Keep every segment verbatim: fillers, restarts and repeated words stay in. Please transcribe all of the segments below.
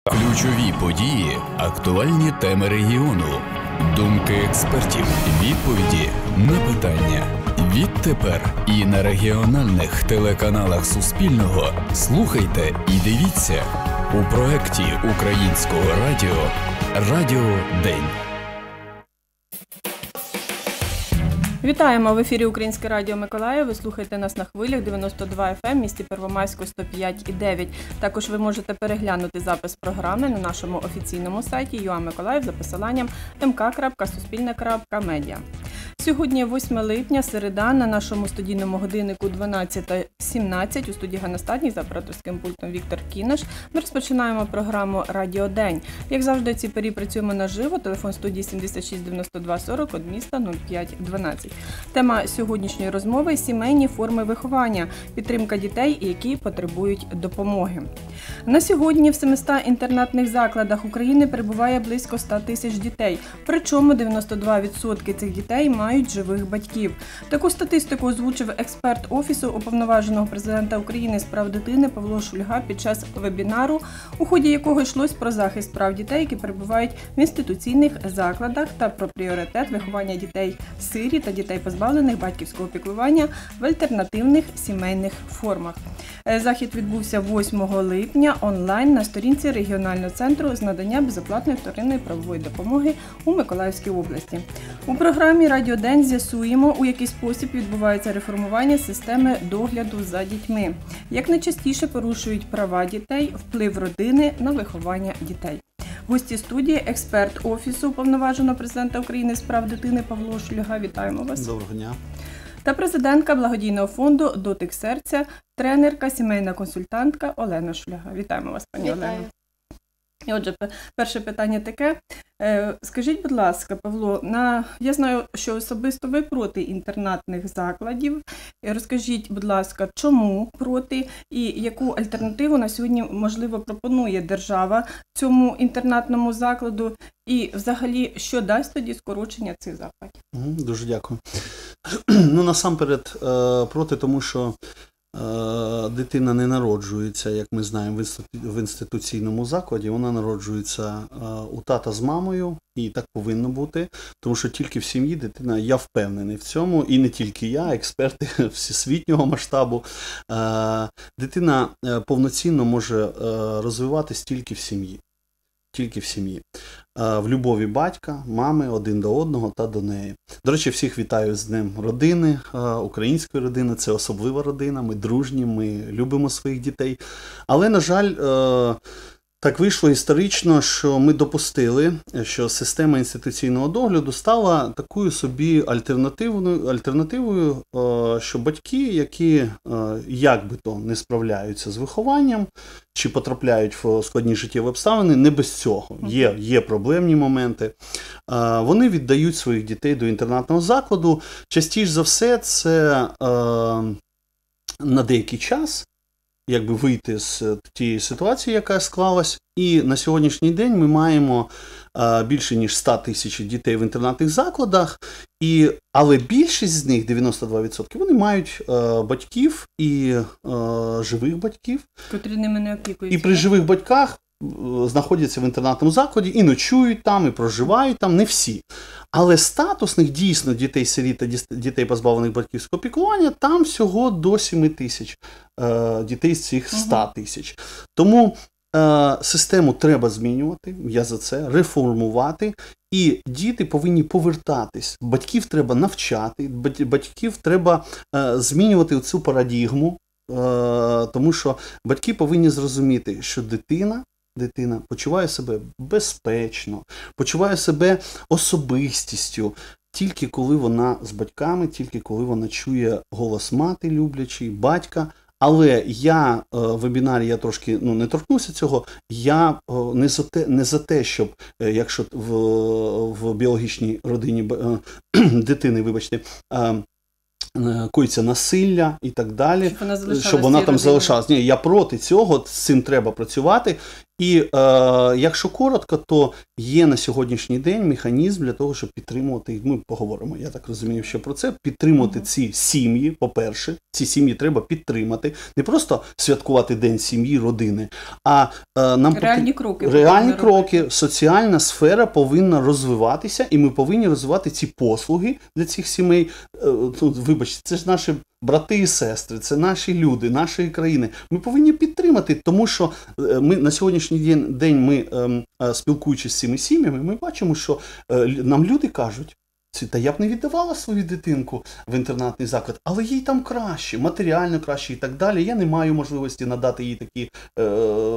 Ключові події, актуальні теми регіону, думки експертів, відповіді на питання. Відтепер і на регіональних телеканалах Суспільного слухайте і дивіться у проєкті Українського радіо «Радіо День». Вітаємо! В ефірі Українське радіо Миколаїв. Ви слухаєте нас на хвилях дев'яносто два еф ем, місті Первомайську сто п'ять і дев'ять. Також ви можете переглянути запис програми на нашому офіційному сайті ю а Миколаїв за посиланням ем ка крапка суспільне крапка медіа. Сьогодні восьме липня, середа, на нашому студійному годиннику дванадцята сімнадцять. У студії Ганна Статнік за операторським пультом Віктор Кінаш. Ми розпочинаємо програму «Радіо День». Як завжди, ці порі працюємо наживо. Телефон студії сімдесят шість дев'яносто два сорок, код міста нуль п'ять дванадцять. Тема сьогоднішньої розмови – сімейні форми виховання, підтримка дітей, які потребують допомоги. На сьогодні в семистах інтернатних закладах України перебуває близько ста тисяч дітей. Причому дев'яносто два відсотки цих дітей мають живих батьків. Таку статистику озвучив експерт Офісу Уповноваженого Президента України з прав дитини Павло Шульга під час вебінару, у ході якого йшлось про захист прав дітей, які перебувають в інституційних закладах, та про пріоритет виховання дітей-сиріт та дітей, позбавлених батьківського піклування, в альтернативних сімейних формах. Захід відбувся восьмого липня онлайн на сторінці регіонального центру з надання безоплатної вторинної правової допомоги у Миколаївській області. У програмі «Радіо День» з'ясуємо, у який спосіб відбувається реформування системи догляду за дітьми, як найчастіше порушують права дітей, вплив родини на виховання дітей. Гості студії – експерт Офісу Уповноваженого Президента України з прав дитини Павло Шульга. Вітаємо вас. Доброго дня. Та президентка благодійного фонду «Дотик серця», тренерка, сімейна консультантка Олена Шульга. Вітаємо вас, пані Вітаю. Олено. І отже, перше питання таке. Скажіть, будь ласка, Павло, на... я знаю, що особисто ви проти інтернатних закладів. Розкажіть, будь ласка, чому проти і яку альтернативу на сьогодні, можливо, пропонує держава цьому інтернатному закладу і взагалі, що дасть тоді скорочення цих закладів? Дуже дякую. Ну, насамперед, проти, тому що дитина не народжується, як ми знаємо, в інституційному закладі, вона народжується у тата з мамою, і так повинно бути, тому що тільки в сім'ї дитина, я впевнений в цьому, і не тільки я, експерти всесвітнього масштабу, дитина повноцінно може розвиватись тільки в сім'ї. Тільки в сім'ї. В любові батька, мами, один до одного та до неї. До речі, всіх вітаю з Днем родини, української родини. Це особлива родина, ми дружні, ми любимо своїх дітей. Але, на жаль, так вийшло історично, що ми допустили, що система інституційного догляду стала такою собі альтернативною, альтернативою, що батьки, які як би то не справляються з вихованням, чи потрапляють в складні життєві обставини, не без цього. Є, є проблемні моменти. Вони віддають своїх дітей до інтернатного закладу. Частіше за все це на деякий час, якби вийти з тієї ситуації, яка склалась. І на сьогоднішній день ми маємо а, більше ніж ста тисяч дітей в інтернатних закладах, і, але більшість з них, дев'яносто два відсотки, вони мають а, батьків і а, живих батьків. Котрі ними не опікуються. І при живих батьках знаходяться в інтернатному закладі, і ночують там, і проживають там, не всі. Але статусних, дійсно, дітей-сиріт та дітей, позбавлених батьківського піклування, там всього до семи тисяч е, дітей з цих ста тисяч. Тому е, систему треба змінювати, я за це, реформувати, і діти повинні повертатись. Батьків треба навчати, батьків треба е, змінювати цю парадігму, е, тому що батьки повинні зрозуміти, що дитина, Дитина почуває себе безпечно, почуває себе особистістю, тільки коли вона з батьками, тільки коли вона чує голос мати люблячий, батька. Але я в вебінарі, я трошки ну, не торкнувся цього, я не за те, не за те, щоб, якщо в, в біологічній родині дитини, вибачте, коїться насилля і так далі, щоб вона, щоб вона там залишалась. Ні, я проти цього, з цим треба працювати. І е, якщо коротко, то є на сьогоднішній день механізм для того, щоб підтримувати, ми поговоримо, я так розумію, що про це, підтримувати ці сім'ї, по-перше, ці сім'ї треба підтримати, не просто святкувати День сім'ї, родини, а е, нам реальні кроки. Реальні кроки, соціальна сфера повинна розвиватися, і ми повинні розвивати ці послуги для цих сімей. Е, тут, вибачте, це ж наші брати і сестри, це наші люди, нашої країни. Ми повинні підтримати, тому що ми на сьогоднішній день, ми, спілкуючись з цими сім'ями, ми бачимо, що нам люди кажуть, та я б не віддавала свою дитинку в інтернатний заклад, але їй там краще, матеріально краще і так далі. Я не маю можливості надати їй такі е,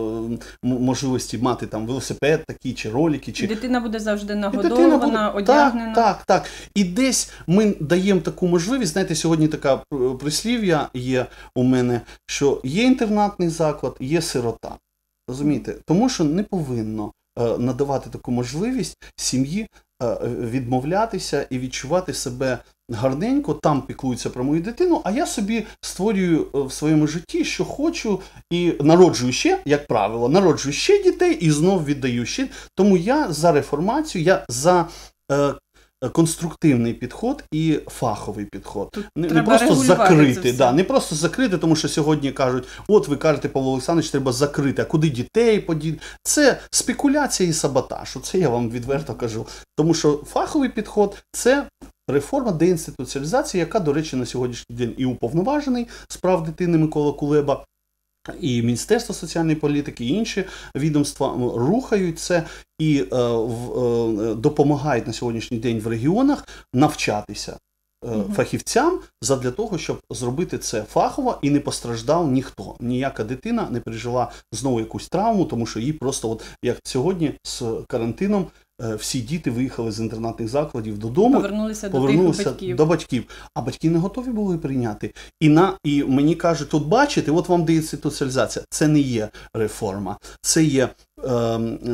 можливості мати там велосипед такий, чи ролики. Чи... Дитина буде завжди нагодована, буде... одягнена. Так, так, так. І десь ми даємо таку можливість, знаєте, сьогодні така прислів'я є у мене, що є інтернатний заклад, є сирота. Розумієте? Тому що не повинно е, надавати таку можливість сім'ї відмовлятися і відчувати себе гарненько, там піклуються про мою дитину, а я собі створюю в своєму житті, що хочу, і народжую ще, як правило, народжую ще дітей і знов віддаю ще. Тому я за реформацію, я за е, конструктивний підход і фаховий підход. Тут не, не просто закрити, да, не просто закрити, тому що сьогодні кажуть, от ви кажете, Павло Олександрович, треба закрити, а куди дітей подіти? Це спекуляція і саботаж, оце я вам відверто кажу. Тому що фаховий підход – це реформа деінституціалізації, яка, до речі, на сьогоднішній день і уповноважений з прав дитини Микола Кулеба, і Міністерство соціальної політики, і інші відомства рухають це і е, в, е, допомагають на сьогоднішній день в регіонах навчатися е, угу. фахівцям задля того, щоб зробити це фахово і не постраждав ніхто. Ніяка дитина не пережила знову якусь травму, тому що їй просто, от як сьогодні з карантином, всі діти виїхали з інтернатних закладів додому, повернулися, повернулися до, батьків. до батьків, а батьки не готові були прийняти. І, на, і мені кажуть, тут бачите, от вам деінституціалізація. Це не є реформа, це є е, е,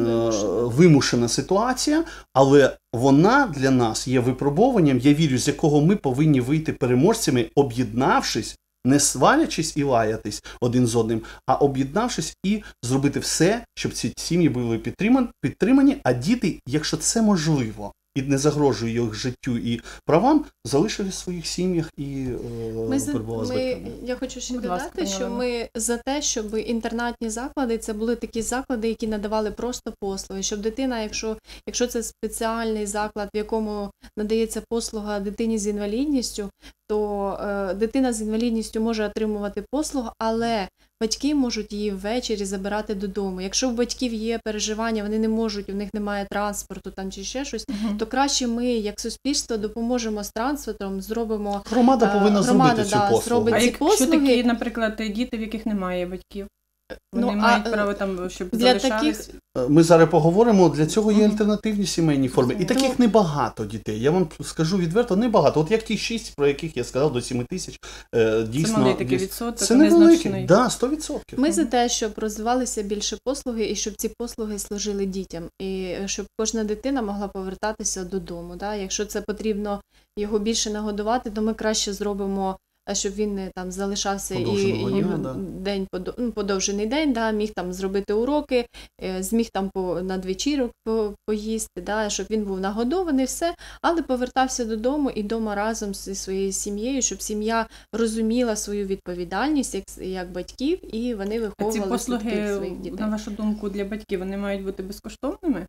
вимушена ситуація, але вона для нас є випробуванням, я вірю, з якого ми повинні вийти переможцями, об'єднавшись, не свалячись і лаятись один з одним, а об'єднавшись і зробити все, щоб ці сім'ї були підтримані, а діти, якщо це можливо, і не загрожує їх життю і правам, залишились в своїх сім'ях і ми, перебували з батьками. Я хочу ще додати, що ми за те, щоб інтернатні заклади, це були такі заклади, які надавали просто послуги, щоб дитина, якщо, якщо це спеціальний заклад, в якому надається послуга дитині з інвалідністю, то е, дитина з інвалідністю може отримувати послугу, але батьки можуть її ввечері забирати додому. Якщо у батьків є переживання, вони не можуть, у них немає транспорту там чи ще щось, uh-huh. то краще ми, як суспільство, допоможемо з транспортом, зробимо... Громада повинна громада, зробити да, цю послугу. А ці якщо послуги... такі, наприклад, діти, в яких немає батьків? Вони ну, мають а, право там, щоб для залишались? Таких... Ми зараз поговоримо, для цього є альтернативні сімейні форми. І То... таких небагато дітей. Я вам скажу відверто, небагато. От як ті шість, про яких я сказав, до сіми тисяч, дійсно... Це малий такий відсоток, це невеликий, так, да, сто відсотків. Ми за те, щоб розвивалися більше послуги і щоб ці послуги служили дітям. І щоб кожна дитина могла повертатися додому. Да? Якщо це потрібно його більше нагодувати, то ми краще зробимо, щоб він не там залишався і, і да. день ну, подовжений день, да, міг там зробити уроки, зміг там по надвечірок по, поїсти, да, щоб він був нагодований, все, але повертався додому і вдома разом зі своєю сім'єю, щоб сім'я розуміла свою відповідальність як, як батьків, і вони виховували ці послуги, своїх дітей. На вашу думку, для батьків вони мають бути безкоштовними?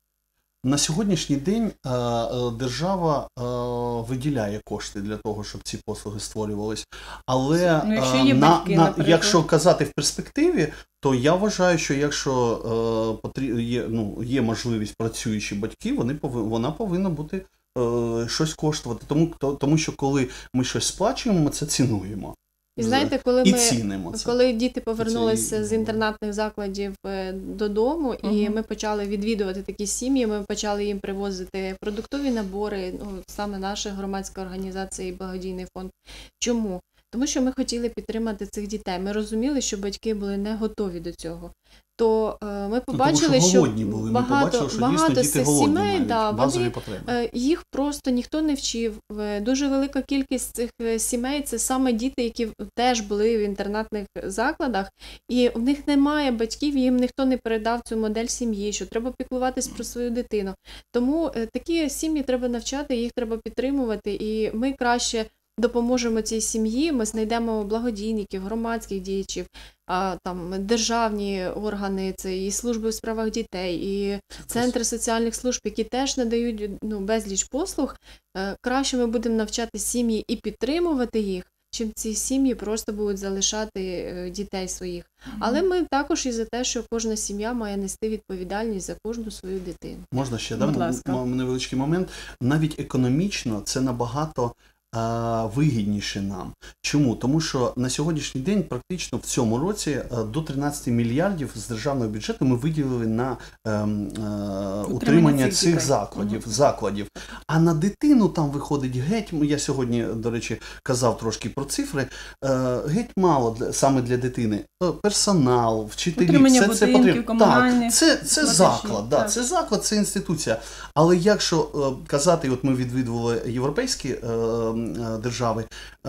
На сьогоднішній день е, держава е, виділяє кошти для того, щоб ці послуги створювались. Але ну, якщо, є на, батьки, на, якщо казати в перспективі, то я вважаю, що якщо е, потріб, є, ну, є можливість працюючі батьки, вони повин, вона повинна бути е, щось коштувати. Тому, то, тому що коли ми щось сплачуємо, ми це цінуємо. І знаєте, коли і ми, коли діти повернулися з інтернатних закладів додому, uh-huh. і ми почали відвідувати такі сім'ї, ми почали їм привозити продуктові набори, ну, саме наша громадська організація і благодійний фонд. Чому? Тому що ми хотіли підтримати цих дітей. Ми розуміли, що батьки були не готові до цього. То е, ми побачили, ну, тому що, що були. багато, ми побачили, що багато дійсно діти голодні сімей, мають, да, базові вони, потреби. е, їх просто ніхто не вчив. Дуже велика кількість цих сімей – це саме діти, які теж були в інтернатних закладах, і в них немає батьків, їм ніхто не передав цю модель сім'ї, що треба піклуватись про свою дитину. Тому е, такі сім'ї треба навчати, їх треба підтримувати, і ми краще допоможемо цій сім'ї, ми знайдемо благодійників, громадських діячів, а, там, державні органи, це і служби у справах дітей, і центри соціальних служб, які теж надають ну, безліч послуг. Е, краще ми будемо навчати сім'ї і підтримувати їх, чим ці сім'ї просто будуть залишати е, дітей своїх. Mm-hmm. Але ми також і за те, що кожна сім'я має нести відповідальність за кожну свою дитину. Можна ще, да? Невеличкий момент. Навіть економічно це набагато вигідніше нам. Чому? Тому що на сьогоднішній день практично в цьому році до тринадцять мільярдів з державного бюджету ми виділили на е, е, утримання цих, цих закладів, угу. закладів. А на дитину там виходить геть, я сьогодні, до речі, казав трошки про цифри, е, геть мало для, саме для дитини. Персонал, вчителі, все це потрібно. Так, це, це заклад, да, це заклад, це інституція. Але якщо е, казати, от ми відвідували європейські е, держави,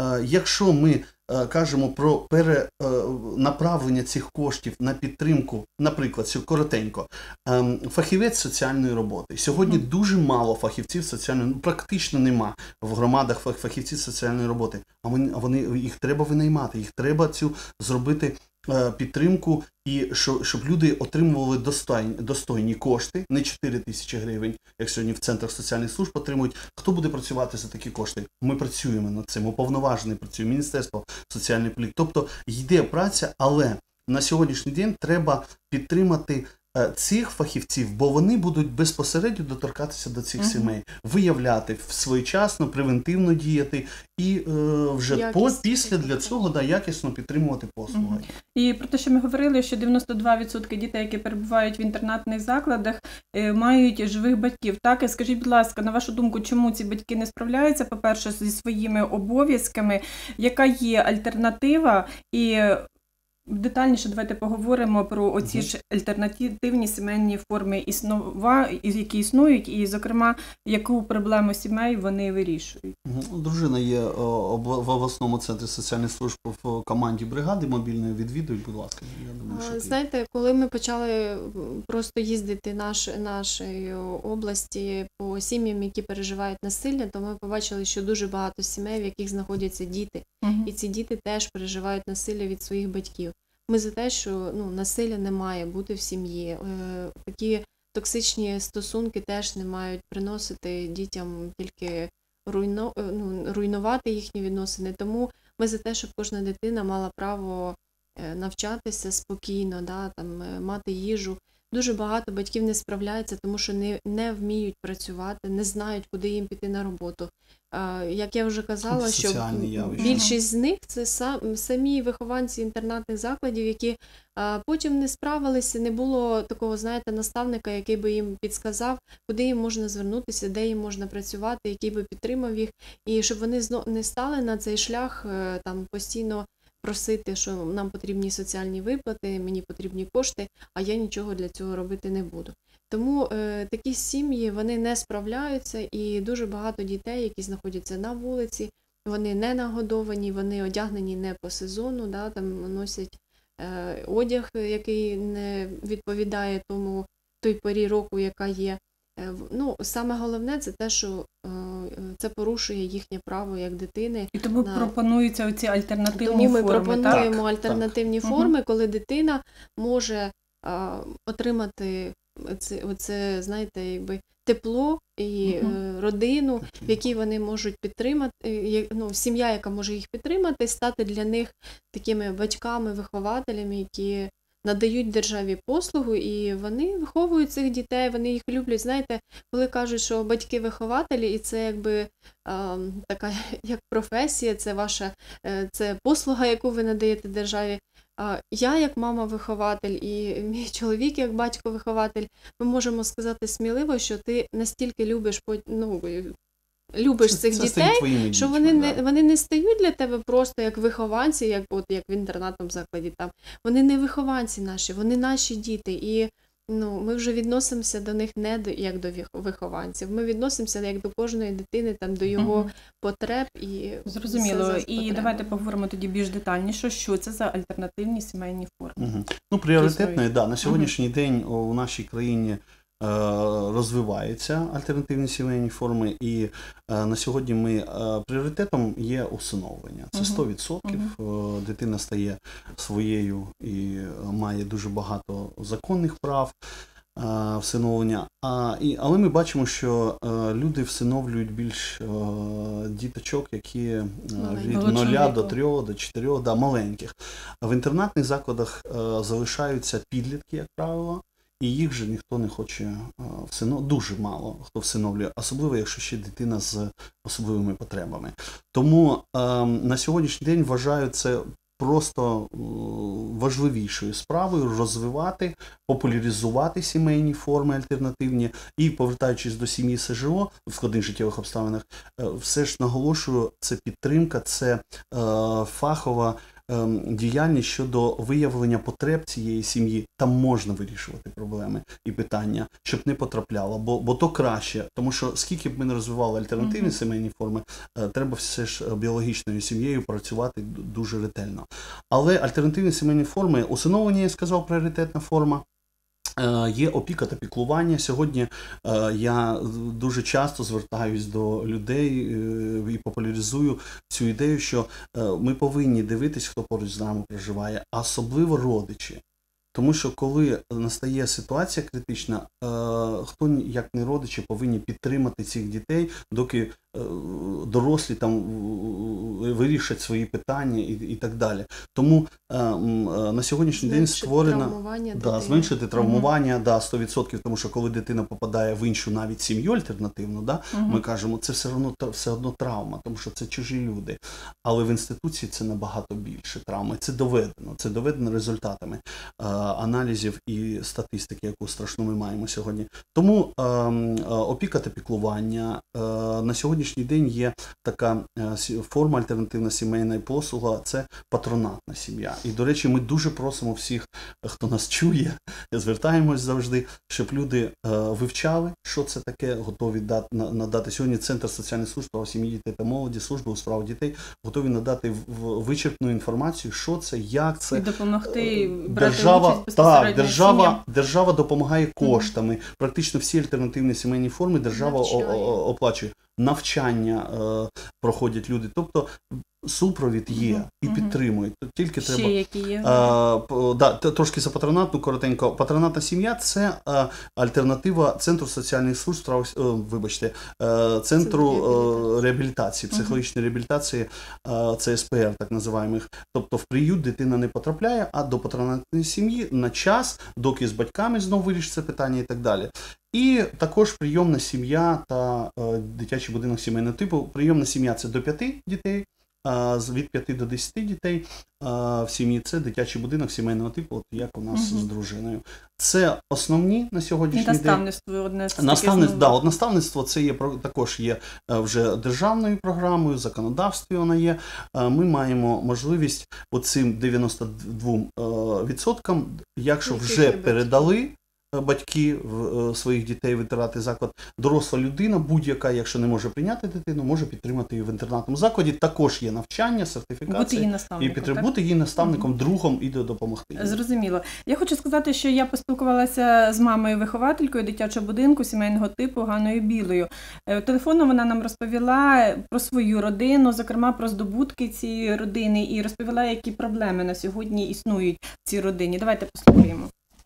якщо ми кажемо про перенаправлення цих коштів на підтримку, наприклад, коротенько, фахівець соціальної роботи. Сьогодні mm. дуже мало фахівців соціальної, практично нема в громадах фахівців соціальної роботи, а вони, а вони їх треба винаймати, їх треба цю зробити підтримку, і що, щоб люди отримували достойні, достойні кошти, не чотири тисячі гривень, як сьогодні в центрах соціальних служб отримують. Хто буде працювати за такі кошти? Ми працюємо над цим, уповноважений працює, Міністерство соціальної політики. Тобто йде праця, але на сьогоднішній день треба підтримати цих фахівців, бо вони будуть безпосередньо доторкатися до цих uh-huh. сімей, виявляти своєчасно, превентивно діяти і е, вже по, після для цього да, якісно підтримувати послуги. Uh-huh. І про те, що ми говорили, що дев'яносто два відсотки дітей, які перебувають в інтернатних закладах, е, мають живих батьків. Так, і скажіть, будь ласка, на вашу думку, чому ці батьки не справляються, по-перше, зі своїми обов'язками, яка є альтернатива, і детальніше давайте поговоримо про оці ж альтернативні сімейні форми існува, які існують, і, зокрема, яку проблему сімей вони вирішують. Дружина є в обласному центрі соціальних служб в команді бригади мобільної, відвідують, будь ласка. Я думаю, що знаєте, коли ми почали просто їздити наш, нашої області по сім'ям, які переживають насилля, то ми побачили, що дуже багато сімей, в яких знаходяться діти, угу. і ці діти теж переживають насилля від своїх батьків. Ми за те, що ну, насилля не має бути в сім'ї. Е, такі токсичні стосунки теж не мають приносити дітям тільки руйно, ну, руйнувати їхні відносини. Тому ми за те, щоб кожна дитина мала право навчатися спокійно, да, там, мати їжу. Дуже багато батьків не справляються, тому що не, не вміють працювати, не знають, куди їм піти на роботу. А, як я вже казала, що більшість з них – це сам, самі вихованці інтернатних закладів, які а, потім не справилися, не було такого, знаєте, наставника, який би їм підсказав, куди їм можна звернутися, де їм можна працювати, який би підтримав їх, і щоб вони не стали на цей шлях там постійно просити, що нам потрібні соціальні виплати, мені потрібні кошти, а я нічого для цього робити не буду. Тому е, такі сім'ї, вони не справляються, і дуже багато дітей, які знаходяться на вулиці, вони не нагодовані, вони одягнені не по сезону, да, там носять е, одяг, який не відповідає тому той порі року, яка є. Е, ну, саме головне – це те, що е, це порушує їхнє право як дитини. І тому на... пропонуються оці альтернативні тому форми. Тому ми пропонуємо так, альтернативні так. форми, коли дитина може а, отримати це, оце, знаєте, якби тепло і угу. е, родину, в якій вони можуть підтримати, ну, сім'я, яка може їх підтримати, стати для них такими батьками, вихователями, які надають державі послугу, і вони виховують цих дітей, вони їх люблять. Знаєте, коли кажуть, що батьки-вихователі, і це якби а, така як професія, це ваша це послуга, яку ви надаєте державі. А, я як мама-вихователь і мій чоловік як батько-вихователь, ми можемо сказати сміливо, що ти настільки любиш ну, любиш це, цих це дітей, що вони дітьми, не, да. вони не стають для тебе просто як вихованці, як, от, як в інтернатному закладі. Там. Вони не вихованці наші, вони наші діти. І ну, ми вже відносимося до них не до, як до вихованців. Ми відносимося як до кожної дитини, там, до його угу. потреб. І зрозуміло. І давайте поговоримо тоді більш детальніше, що це за альтернативні сімейні форми. Угу. Ну, пріоритетно, да, на сьогоднішній угу. день у нашій країні розвиваються альтернативні сімейні форми, і на сьогодні ми пріоритетом є усиновлення. Це сто відсотків. Uh-huh. Дитина стає своєю і має дуже багато законних прав всиновлення. А, і, але ми бачимо, що люди всиновлюють більш діточок, які від нуля до трьох, до чотирьох, да, маленьких. В інтернатних закладах залишаються підлітки, як правило, і їх же ніхто не хоче всиновлювати, дуже мало хто всиновлює, особливо, якщо ще дитина з особливими потребами. Тому е, на сьогоднішній день вважаю це просто е, важливішою справою розвивати, популяризувати сімейні форми альтернативні і, повертаючись до сім'ї СЖО в складних життєвих обставинах, е, все ж наголошую, це підтримка, це е, фахова діяльність щодо виявлення потреб цієї сім'ї. Там можна вирішувати проблеми і питання, щоб не потрапляло, бо, бо то краще. Тому що скільки б ми не розвивали альтернативні uh-huh. сімейні форми, треба все ж біологічною сім'єю працювати дуже ретельно. Але альтернативні сімейні форми, усиновлення, я сказав, пріоритетна форма. Є опіка та піклування. Сьогодні я дуже часто звертаюсь до людей і популяризую цю ідею, що ми повинні дивитись, хто поруч з нами проживає, а особливо родичі. Тому що коли настає ситуація критична, хто, як не родичі, повинні підтримати цих дітей, доки дорослі там вирішать свої питання і, і так далі. Тому на сьогоднішній день створено да, зменшити травмування, угу. да, сто відсотків, тому що коли дитина попадає в іншу навіть сім'ю альтернативну, да, угу. ми кажемо, це все одно, все одно травма, тому що це чужі люди. Але в інституції це набагато більше травми. Це доведено, це доведено результатами аналізів і статистики, яку страшну ми маємо сьогодні. Тому е, опіка та піклування. Е, на сьогоднішній день є така е, форма альтернативна сімейна послуга, це патронатна сім'я. І, до речі, ми дуже просимо всіх, хто нас чує, звертаємось завжди, щоб люди е, вивчали, що це таке, готові дати, надати. Сьогодні Центр соціальних служб, справ сім'ї, дітей та молоді, служби у справах дітей готові надати вичерпну інформацію, що це, як це. І допомогти брати держава, участь так, держава, держава допомагає коштами. Mm-hmm. Практично всі альтернативні сімейні форми держава о- о- оплачує. Навчання е, проходять люди. Тобто супровід є uh-huh. і підтримують. Тільки ще треба, які є? А, да, трошки за патронатну, коротенько. Патронатна сім'я – це а, альтернатива Центру соціальних служб, трав, о, вибачте, а, Центру реабілітації, реабілітації психологічної uh-huh. реабілітації, а, це ес пе ер, так називаємо їх. Тобто в приют дитина не потрапляє, а до патронатної сім'ї на час, доки з батьками знову вирішиться питання і так далі. І також прийомна сім'я та е, дитячий будинок сімейного типу. Прийомна сім'я – це до п'яти дітей, а від п'яти до десяти дітей а в сім'ї це дитячий будинок сімейного типу, от як у нас угу. з дружиною. Це основні на сьогоднішній день. Наставництво одне з наставництво, да, от наставництво це є також є вже державною програмою, в законодавстві вона є. Ми маємо можливість по цим дев'яносто двом відсоткам, якщо вже передали батьки в своїх дітей в інтернатний заклад, доросла людина, будь-яка, якщо не може прийняти дитину, може підтримати її в інтернатному закладі. Також є навчання, сертифікація. Бути її і підтримати, бути її наставником, угу. другом і допомогти. Зрозуміло. Я хочу сказати, що я поспілкувалася з мамою-вихователькою дитячого будинку сімейного типу Ганною Білою. Телефонно вона нам розповіла про свою родину, зокрема про здобутки цієї родини, і розповіла, які проблеми на сьогодні існують в цій родині. Давайте послухаємо.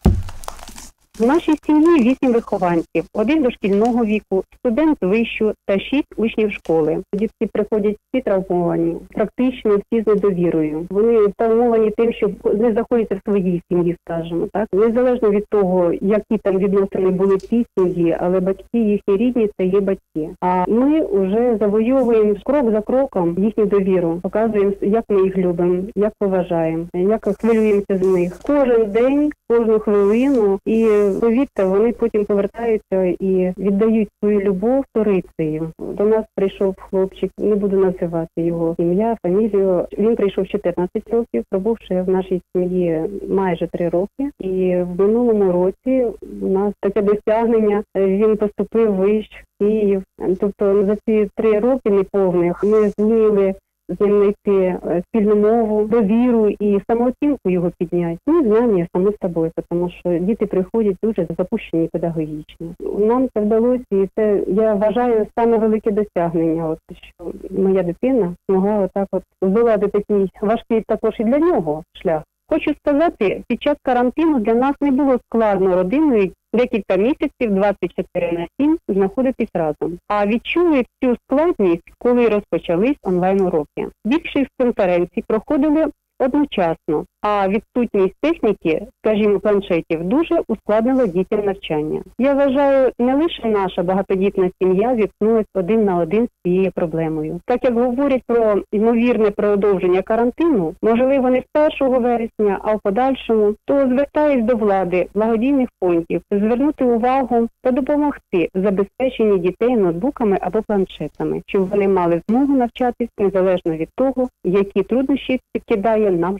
В нашій сім'ї вісім вихованців, один дошкільного віку, студент вищу та шість учнів школи. Дітки приходять всі травмовані, практично всі з недовірою. Вони травмовані тим, що не знаходяться в своїй сім'ї, скажімо так. Незалежно від того, які там відносини були в цій сім'ї, але батьки їхні рідні – це є батьки. А ми вже завойовуємо крок за кроком їхню довіру, показуємо, як ми їх любимо, як поважаємо, як хвилюємося з них. Кожен день, кожну хвилину і повірте, вони потім повертаються і віддають свою любов сторицею. До нас прийшов хлопчик, не буду називати його ім'я, фамілію. Він прийшов чотирнадцять років, пробувши в нашій сім'ї майже три роки. І в минулому році у нас таке досягнення. Він поступив вищ в Київ. Тобто за ці три роки неповних ми зміли з ним знайти спільну мову, довіру і самооцінку його підняти. Ну, знання само собою, тому що діти приходять дуже запущені педагогічно. Нам це вдалося, і це, я вважаю, саме велике досягнення, от, що моя дитина змогла отак от здолати такий важкий також і для нього шлях. Хочу сказати, під час карантину для нас не було складно родиною декілька місяців, двадцять чотири на сім, знаходитись разом. А відчули цю складність, коли розпочались онлайн-уроки. Більшість конференцій проходили одночасно, а відсутність техніки, скажімо, планшетів, дуже ускладнила дітям навчання. Я вважаю, не лише наша багатодітна сім'я зіткнулась один на один з цією проблемою. Так як говорять про ймовірне продовження карантину, можливо, не з першого вересня, а в подальшому, то звертаюсь до влади, благодійних фондів, звернути увагу та допомогти в забезпеченні дітей ноутбуками або планшетами, щоб вони мали змогу навчатись незалежно від того, які труднощі підкидає нам.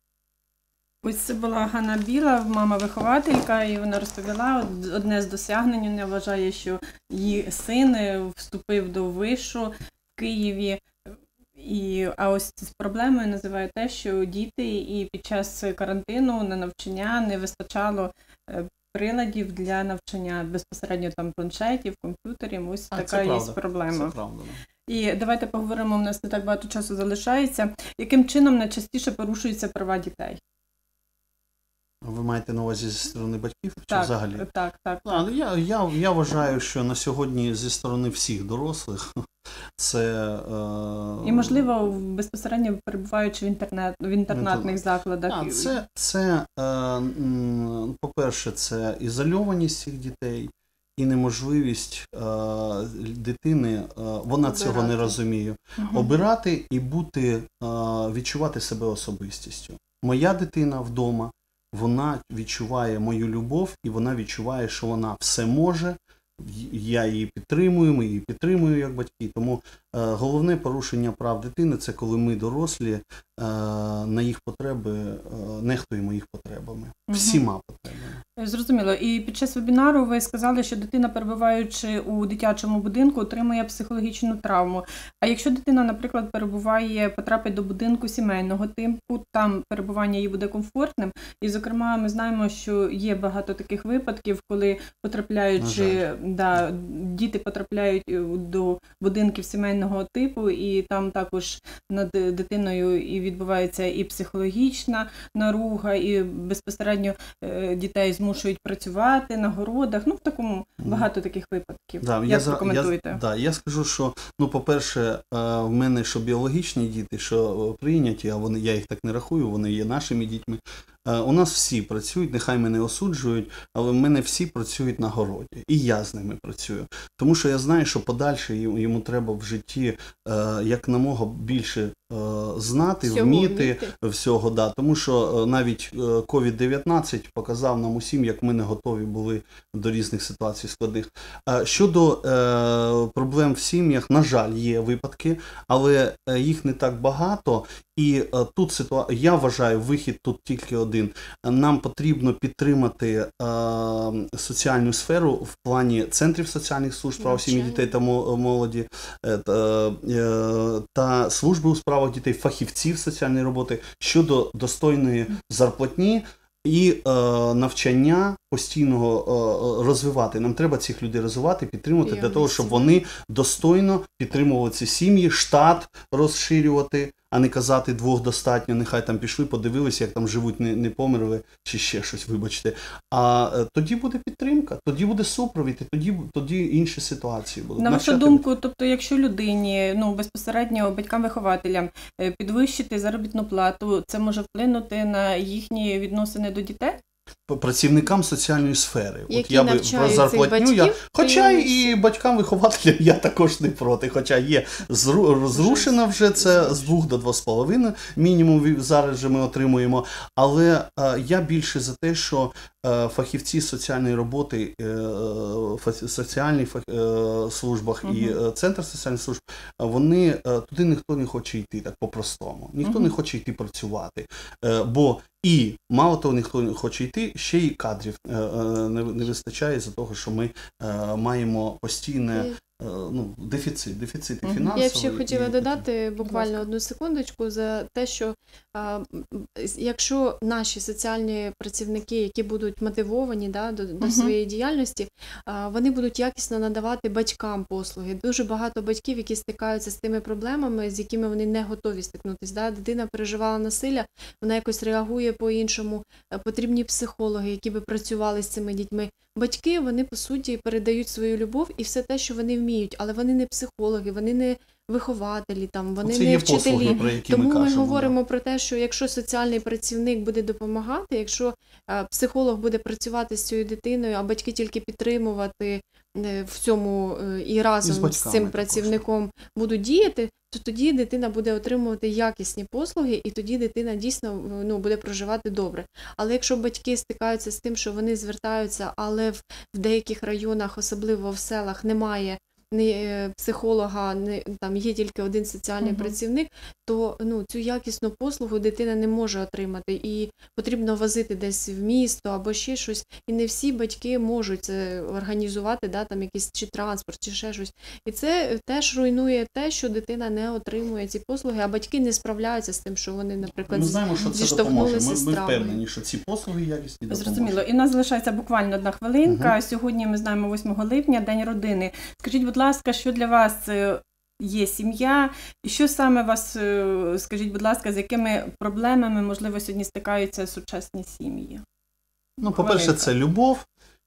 Ось це була Ганна Біла, мама-вихователька, і вона розповіла одне з досягнень. Вона вважає, що її син вступив до вишу в Києві. І, а ось з проблемою називає те, що діти і під час карантину на навчання не вистачало приладів для навчання, безпосередньо там планшетів, комп'ютерів. Ось а, така є проблема. Це правда. І давайте поговоримо, у нас не так багато часу залишається. Яким чином найчастіше порушуються права дітей? Ви маєте на увазі зі сторони батьків чи так, взагалі? Так, так. А, я, я, я вважаю, що на сьогодні зі сторони всіх дорослих це... Е... І, можливо, безпосередньо перебуваючи в, інтернет, в інтернатних закладах. А, це, це е, по-перше, це ізольованість цих дітей і неможливість е, дитини, е, вона обирати. Цього не розуміє, угу. обирати і бути, е, відчувати себе особистістю. Моя дитина вдома, вона відчуває мою любов і вона відчуває, що вона все може, я її підтримую, ми її підтримуємо як батьки. Тому е, головне порушення прав дитини – це коли ми, дорослі, е, на їх потреби, е, нехтуємо їх потребами, всіма потребами. Зрозуміло. І під час вебінару ви сказали, що дитина, перебуваючи у дитячому будинку, отримує психологічну травму. А якщо дитина, наприклад, перебуває, потрапить до будинку сімейного типу, там перебування їй буде комфортним. І, зокрема, ми знаємо, що є багато таких випадків, коли потрапляючи, да, діти потрапляють до будинків сімейного типу, і там також над дитиною і відбувається і психологічна наруга, і безпосередньо дітей змушують працювати на городах, ну в такому багато таких випадків. Да, Як я, ви прокоментуєте? Я, да, я скажу, що, ну, по-перше, в мене що біологічні діти, що прийняті, а вони, я їх так не рахую, вони є нашими дітьми. У нас всі працюють, нехай мене осуджують, але в мене всі працюють на городі. І я з ними працюю. Тому що я знаю, що подальше йому треба в житті як намога більше знати, всього вміти, вміти всього. Да. Тому що навіть ковід дев'ятнадцять показав нам усім, як ми не готові були до різних ситуацій складних. Щодо проблем в сім'ях, на жаль, є випадки, але їх не так багато. І тут ситуація, я вважаю, вихід тут тільки один. Нам потрібно підтримати е, соціальну сферу в плані центрів соціальних служб справ сім'ї, дітей та молоді, е, та, е, та служби у справах дітей, фахівців соціальної роботи щодо достойної зарплатні і е, навчання постійного е, розвивати. Нам треба цих людей розвивати, підтримувати, для того, щоб вони достойно підтримували ці сім'ї, штат розширювати, а не казати двох достатньо, нехай там пішли, подивилися, як там живуть, не, не померли, чи ще щось, вибачте. А е, тоді буде підтримка, тоді буде супровід, і тоді, тоді інші ситуації будуть. На вашу думку, тобто, якщо людині, ну, безпосередньо батькам-вихователям підвищити заробітну плату, це може вплинути на їхні відносини до дітей? працівникам соціальної сфери. Які От я би про зарплатню, я, хоча і батькам-вихователям я також не проти, хоча є зрушена вже це з двох до двох з половиною, мінімум зараз же ми отримуємо, але е, я більше за те, що е, фахівці соціальної роботи, е, в соціальних е, службах угу. і е, Центр соціальних служб, вони, е, туди ніхто не хоче йти так по-простому, ніхто угу. не хоче йти працювати, е, бо і мало того, ніхто не хоче йти, ще й кадрів е, не, не вистачає з-за того, що ми е, маємо постійне ну, дефіцит, дефіцит фінансовий. Я б ще хотіла і... додати буквально одну секундочку за те, що а, якщо наші соціальні працівники, які будуть мотивовані да, до, до своєї діяльності, а, вони будуть якісно надавати батькам послуги. Дуже багато батьків, які стикаються з тими проблемами, з якими вони не готові стикнутися. Да? Дитина переживала насилля, вона якось реагує по-іншому, потрібні психологи, які би працювали з цими дітьми. Батьки, вони, по суті, передають свою любов і все те, що вони вміють, але вони не психологи, вони не вихователі, там, вони Це не є вчителі. Послуги, про які Тому ми, кажемо, ми говоримо да. про те, що якщо соціальний працівник буде допомагати, якщо а, психолог буде працювати з цією дитиною, а батьки тільки підтримувати в цьому і разом і з, з цим працівником також будуть діяти, то тоді дитина буде отримувати якісні послуги, і тоді дитина дійсно ну, буде проживати добре. Але якщо батьки стикаються з тим, що вони звертаються, але в, в деяких районах, особливо в селах, немає ні психолога, ні, там є тільки один соціальний uh-huh. працівник, то ну, цю якісну послугу дитина не може отримати. І потрібно возити десь в місто або ще щось. І не всі батьки можуть це організувати, да, там якийсь чи транспорт, чи ще щось. І це теж руйнує те, що дитина не отримує ці послуги, а батьки не справляються з тим, що вони, наприклад, ми знаємо, що це допоможе. Ми, ми впевнені, що ці послуги якісні допоможуть. Зрозуміло. І в нас залишається буквально одна хвилинка. Uh-huh. Сьогодні ми знаємо восьмого липня, День родини. Скажіть, будь ласка, що для вас є сім'я? Що саме вас, скажіть, будь ласка, з якими проблемами, можливо, сьогодні стикаються сучасні сім'ї? Ну, по-перше, хвилинка. Це любов.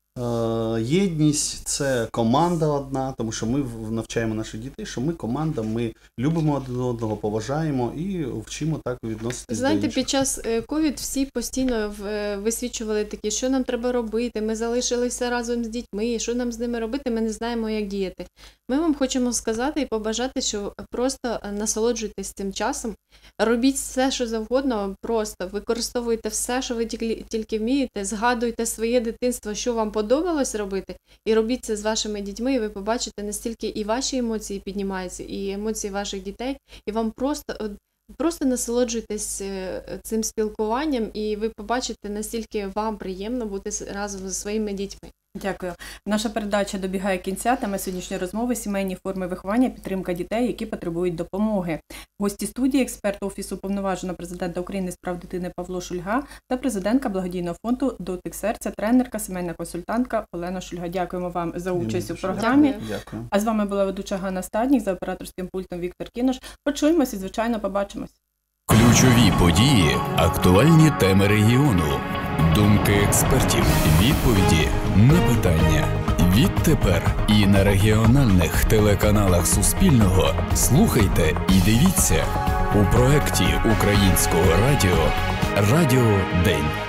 Єдність, це команда одна, тому що ми навчаємо наших дітей, що ми команда, ми любимо один одного, поважаємо і вчимо так відноситися. Знаєте, під час ковід всі постійно висвічували такі, що нам треба робити, ми залишилися разом з дітьми, що нам з ними робити, ми не знаємо, як діяти. Ми вам хочемо сказати і побажати, що просто насолоджуйтесь цим часом, робіть все, що завгодно, просто використовуйте все, що ви тільки, тільки вмієте, згадуйте своє дитинство, що вам подобається, подобалось робити, і робіть це з вашими дітьми, і ви побачите, настільки і ваші емоції піднімаються, і емоції ваших дітей, і вам просто, просто насолоджуйтесь цим спілкуванням, і ви побачите, настільки вам приємно бути разом зі своїми дітьми. Дякую. Наша передача добігає кінця. Тема сьогоднішньої розмови – сімейні форми виховання, підтримка дітей, які потребують допомоги. Гості студії – експерт Офісу Уповноваженого президента України з прав дитини Павло Шульга та президентка благодійного фонду «Дотик серця», тренерка, сімейна консультантка Олена Шульга. Дякуємо вам за участь у програмі. Дякую. А з вами була ведуча Ганна Стаднік, за операторським пультом Віктор Кінош. Почуємось і, звичайно, побачимось. Ключові події, актуальні теми регіону, думки експертів, відповіді на питання. Відтепер і на регіональних телеканалах Суспільного слухайте і дивіться у проєкті Українського радіо «Радіо День».